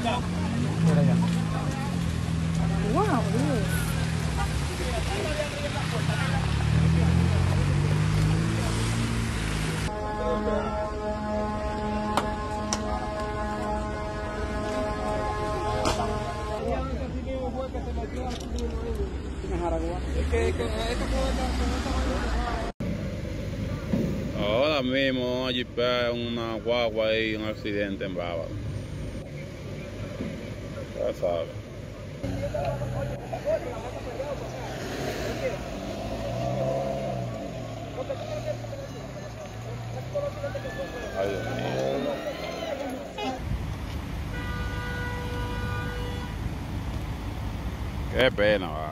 Por allá. Wow, Dios. Ahora mismo allí una guagua y un accidente en Bávaro. Ya sabes. Ay, Dios mío. Qué pena, va.